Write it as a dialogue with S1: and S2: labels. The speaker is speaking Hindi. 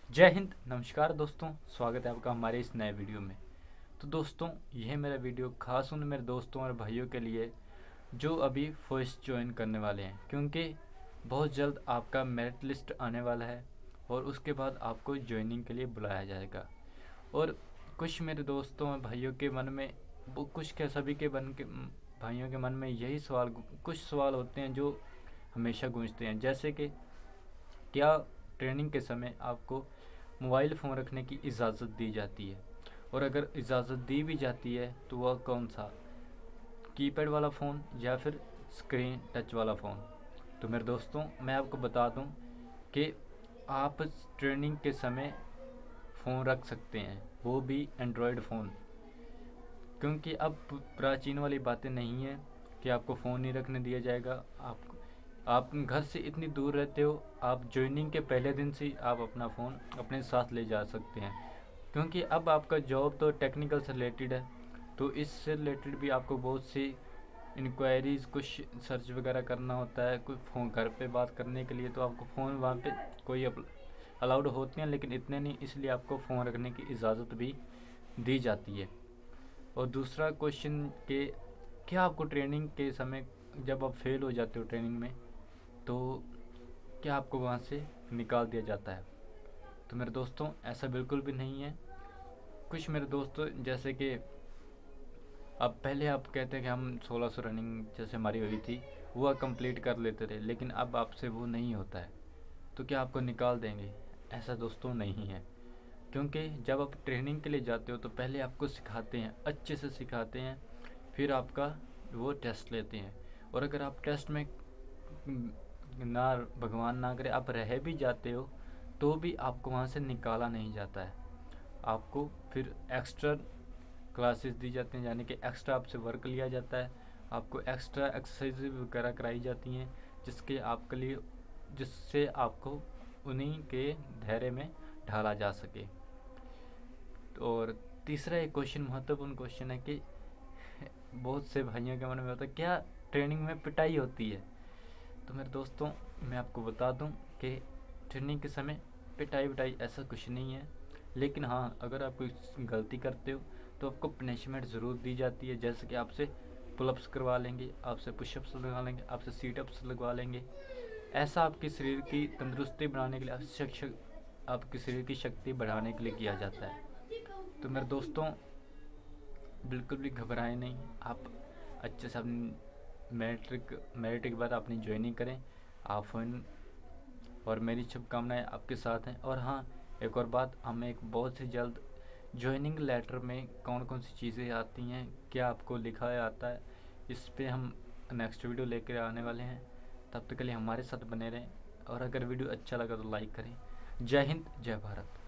S1: जय हिंद, नमस्कार दोस्तों। स्वागत है आपका हमारे इस नए वीडियो में। तो दोस्तों, यह मेरा वीडियो खास उन मेरे दोस्तों और भाइयों के लिए जो अभी फर्स्ट ज्वाइन करने वाले हैं, क्योंकि बहुत जल्द आपका मेरिट लिस्ट आने वाला है और उसके बाद आपको ज्वाइनिंग के लिए बुलाया जाएगा। और कुछ मेरे दोस्तों और भाइयों के मन में वो कुछ क्या सभी के मन के भाइयों के मन में यही सवाल, कुछ सवाल होते हैं जो हमेशा गूंजते हैं, जैसे कि क्या ट्रेनिंग के समय आपको मोबाइल फ़ोन रखने की इजाज़त दी जाती है, और अगर इजाज़त दी भी जाती है तो वह कौन सा, कीपैड वाला फ़ोन या फिर स्क्रीन टच वाला फ़ोन। तो मेरे दोस्तों, मैं आपको बता दूं कि आप ट्रेनिंग के समय फ़ोन रख सकते हैं, वो भी एंड्रॉयड फ़ोन, क्योंकि अब प्राचीन वाली बातें नहीं हैं कि आपको फ़ोन नहीं रखने दिया जाएगा। आप घर से इतनी दूर रहते हो, आप ज्वाइनिंग के पहले दिन से ही आप अपना फ़ोन अपने साथ ले जा सकते हैं, क्योंकि अब आपका जॉब तो टेक्निकल से रिलेटेड है। तो इससे रिलेटेड भी आपको बहुत सी इंक्वायरीज़, कुछ सर्च वगैरह करना होता है, कोई फ़ोन घर पे बात करने के लिए तो आपको फ़ोन वहाँ पे कोई अलाउड होते हैं, लेकिन इतने नहीं, इसलिए आपको फ़ोन रखने की इजाज़त भी दी जाती है। और दूसरा क्वेश्चन कि क्या आपको ट्रेनिंग के समय, जब आप फेल हो जाते हो ट्रेनिंग में, तो क्या आपको वहाँ से निकाल दिया जाता है? तो मेरे दोस्तों, ऐसा बिल्कुल भी नहीं है। कुछ मेरे दोस्तों, जैसे कि अब पहले आप कहते हैं कि हम 1600 रनिंग जैसे हमारी हुई थी वह कंप्लीट कर लेते थे, लेकिन अब आपसे वो नहीं होता है, तो क्या आपको निकाल देंगे? ऐसा दोस्तों नहीं है, क्योंकि जब आप ट्रेनिंग के लिए जाते हो तो पहले आपको सिखाते हैं, अच्छे से सिखाते हैं, फिर आपका वो टेस्ट लेते हैं। और अगर आप टेस्ट में ना, भगवान ना करे, आप रह भी जाते हो तो भी आपको वहाँ से निकाला नहीं जाता है। आपको फिर एक्स्ट्रा क्लासेस दी जाती हैं, यानी कि एक्स्ट्रा आपसे वर्क लिया जाता है, आपको एक्स्ट्रा एक्सरसाइज वगैरह कराई जाती हैं, जिसके आपके लिए, जिससे आपको उन्हीं के धैर्य में ढाला जा सके। और तीसरा एक क्वेश्चन, महत्वपूर्ण क्वेश्चन है कि बहुत से भाइयों के मन में होता है, क्या ट्रेनिंग में पिटाई होती है? तो मेरे दोस्तों, मैं आपको बता दूं कि ट्रेनिंग के समय पिटाई विटाई ऐसा कुछ नहीं है, लेकिन हाँ, अगर आप कोई गलती करते हो तो आपको पनिशमेंट ज़रूर दी जाती है, जैसे कि आपसे पुलअप्स करवा लेंगे, आपसे पुशअप्स लगवा लेंगे, आपसे सीटअप्स लगवा लेंगे। ऐसा आपके शरीर की तंदुरुस्ती बढ़ाने के लिए, आपके शरीर की शक्ति बढ़ाने के लिए किया जाता है। तो मेरे दोस्तों, बिल्कुल भी घबराएं नहीं, आप अच्छे से अपनी मेरिट के बाद अपनी ज्वाइनिंग करें। आप फोन, और मेरी शुभकामनाएं आपके साथ हैं। और हाँ, एक और बात, हमें एक बहुत ही जल्द ज्वाइनिंग लेटर में कौन कौन सी चीज़ें आती हैं, क्या आपको लिखा आता है, इस पे हम नेक्स्ट वीडियो लेकर आने वाले हैं। तब तक के लिए हमारे साथ बने रहें, और अगर वीडियो अच्छा लगा तो लाइक करें। जय हिंद, जय भारत।